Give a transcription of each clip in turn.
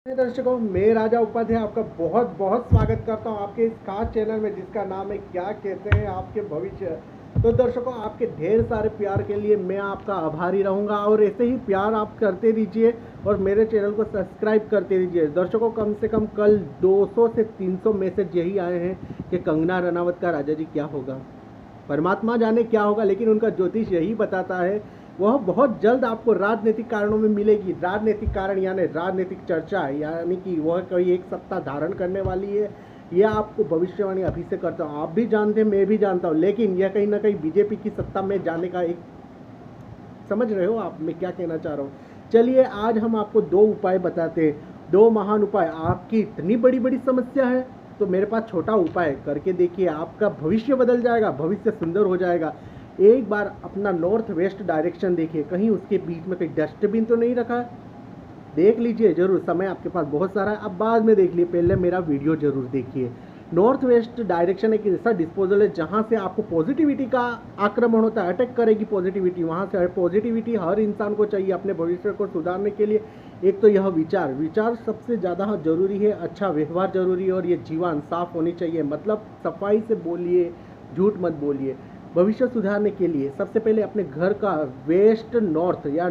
दर्शकों, मैं राजा उपाध्याय आपका बहुत बहुत स्वागत करता हूं आपके इस खास चैनल में जिसका नाम है क्या कहते हैं आपके भविष्य। तो दर्शकों, आपके ढेर सारे प्यार के लिए मैं आपका आभारी रहूंगा और ऐसे ही प्यार आप करते रहिए और मेरे चैनल को सब्सक्राइब करते रहिए। दर्शकों, कम से कम कल 200 से 300 मैसेज यही आए हैं कि कंगना रनावत का राजा जी क्या होगा। परमात्मा जाने क्या होगा, लेकिन उनका ज्योतिष यही बताता है वह बहुत जल्द आपको राजनीतिक कारणों में मिलेगी। राजनीतिक कारण यानी राजनीतिक चर्चा, यानी कि वह कोई एक सत्ता धारण करने वाली है। यह आपको भविष्यवाणी अभी से करता हूँ, आप भी जानते हैं, मैं भी जानता हूँ, लेकिन यह कहीं ना कहीं बीजेपी की सत्ता में जाने का एक, समझ रहे हो आप मैं क्या कहना चाह रहा हूँ। चलिए आज हम आपको दो उपाय बताते हैं, दो महान उपाय। आपकी इतनी बड़ी बड़ी समस्या है तो मेरे पास छोटा उपाय करके देखिए, आपका भविष्य बदल जाएगा, भविष्य सुंदर हो जाएगा। एक बार अपना नॉर्थ वेस्ट डायरेक्शन देखिए, कहीं उसके बीच में कोई डस्टबिन तो नहीं रखा। देख लीजिए जरूर, समय आपके पास बहुत सारा है, अब बाद में देख लिए, पहले मेरा वीडियो जरूर देखिए। नॉर्थ वेस्ट डायरेक्शन एक ऐसा डिस्पोजल है जहाँ से आपको पॉजिटिविटी का आक्रमण होता है, अटैक करेगी पॉजिटिविटी। वहाँ से पॉजिटिविटी हर इंसान को चाहिए अपने भविष्य को सुधारने के लिए। एक तो यह विचार सबसे ज़्यादा जरूरी है, अच्छा व्यवहार जरूरी है, और ये जीवन साफ होनी चाहिए, मतलब सफाई से बोलिए, झूठ मत बोलिए। भविष्य सुधारने के लिए सबसे पहले अपने घर का वेस्ट नॉर्थ या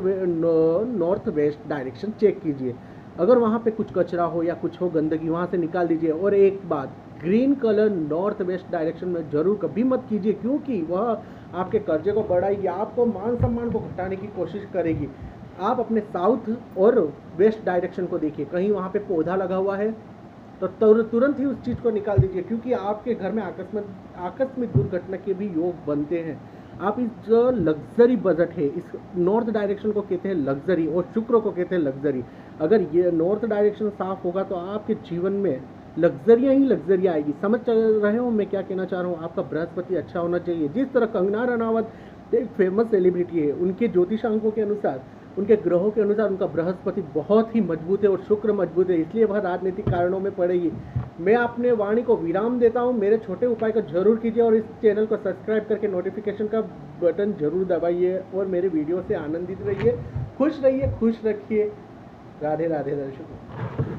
नॉर्थ वेस्ट डायरेक्शन चेक कीजिए। अगर वहाँ पे कुछ कचरा हो या कुछ हो गंदगी, वहाँ से निकाल दीजिए। और एक बात, green colour north west direction में जरूर कभी मत कीजिए, क्योंकि वह आपके कर्जे को बढ़ाएगी, आपको मान सम्मान को घटाने की कोशिश करेगी। आप अपने साउथ और वेस्ट डायरेक्शन को देखिए, कहीं वहाँ पे पौधा लगा हुआ है तो तुरंत ही उस चीज़ को निकाल दीजिए, क्योंकि आपके घर में आकस्मिक दुर्घटना के भी योग बनते हैं। आप इस जो लग्जरी बजट है, इस नॉर्थ डायरेक्शन को कहते हैं लग्जरी, और शुक्र को कहते हैं लग्जरी। अगर ये नॉर्थ डायरेक्शन साफ होगा तो आपके जीवन में लग्जरियाँ ही लग्जरियाँ आएगी। समझ रहे हो मैं क्या कहना चाह रहा हूँ। आपका बृहस्पति अच्छा होना चाहिए। जिस तरह कंगना रनावत एक फेमस सेलिब्रिटी है, उनके ज्योतिषांकों के अनुसार, उनके ग्रहों के अनुसार उनका बृहस्पति बहुत ही मजबूत है और शुक्र मजबूत है, इसलिए वह राजनीतिक कारणों में पड़ेगी। मैं अपने वाणी को विराम देता हूं, मेरे छोटे उपाय को जरूर कीजिए और इस चैनल को सब्सक्राइब करके नोटिफिकेशन का बटन जरूर दबाइए और मेरे वीडियो से आनंदित रहिए, खुश रहिए, खुश रखिए। राधे राधे दर्शकों।